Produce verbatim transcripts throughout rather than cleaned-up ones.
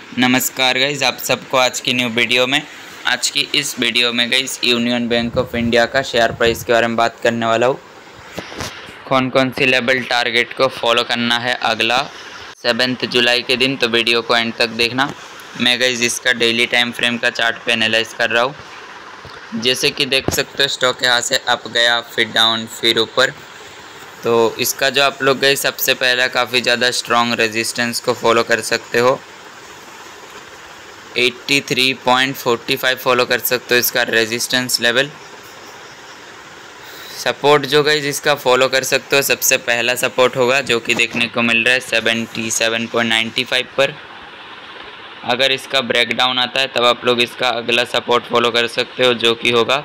नमस्कार गाइज़, आप सबको आज की न्यू वीडियो में आज की इस वीडियो में guys union bank of India का शेयर प्राइस के बारे में बात करने वाला हूँ। कौन कौन सी लेवल टारगेट को फॉलो करना है अगला सेवन्थ जुलाई के दिन, तो वीडियो को एंड तक देखना। मैं गाइज़ इसका डेली टाइम फ्रेम का चार्ट पे एनालाइज कर रहा हूँ। जैसे कि देख सकते हो स्टॉक यहाँ से अप गया, फिर डाउन, फिर ऊपर। तो इसका जो आप लोग गए सबसे पहला काफ़ी ज़्यादा स्ट्रॉन्ग रेजिस्टेंस को फॉलो कर सकते हो। तिरासी पॉइंट फोर फाइव फॉलो कर सकते हो इसका रेजिस्टेंस लेवल। सपोर्ट जो गई जिसका फॉलो कर सकते हो, सबसे पहला सपोर्ट होगा जो कि देखने को मिल रहा है सतहत्तर पॉइंट नौ फाइव पर। अगर इसका ब्रेकडाउन आता है तब आप लोग इसका अगला सपोर्ट फॉलो कर सकते हो जो कि होगा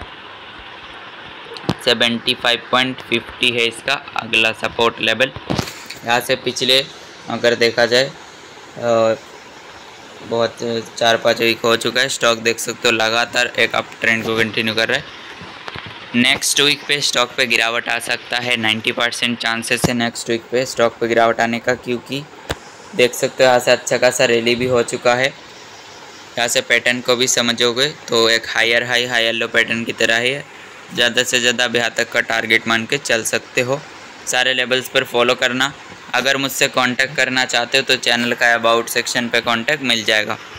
पचहत्तर पॉइंट फिफ्टी है इसका अगला सपोर्ट लेवल। यहाँ से पिछले अगर देखा जाए आ, बहुत चार पाँच वीक हो चुका है, स्टॉक देख सकते हो लगातार एक अप ट्रेंड को कंटिन्यू कर रहा है। नेक्स्ट वीक पे स्टॉक पे गिरावट आ सकता है, नब्बे परसेंट चांसेस है नेक्स्ट वीक पे स्टॉक पे गिरावट आने का, क्योंकि देख सकते हो यहाँ से अच्छा खासा रैली भी हो चुका है। यहाँ से पैटर्न को भी समझोगे तो एक higher high higher low pattern की तरह ही है। ज़्यादा से ज़्यादा अब यहाँ तक का टारगेट मान के चल सकते हो। सारे लेवल्स पर फॉलो करना। अगर मुझसे कांटेक्ट करना चाहते हो तो चैनल का अबाउट सेक्शन पे कांटेक्ट मिल जाएगा।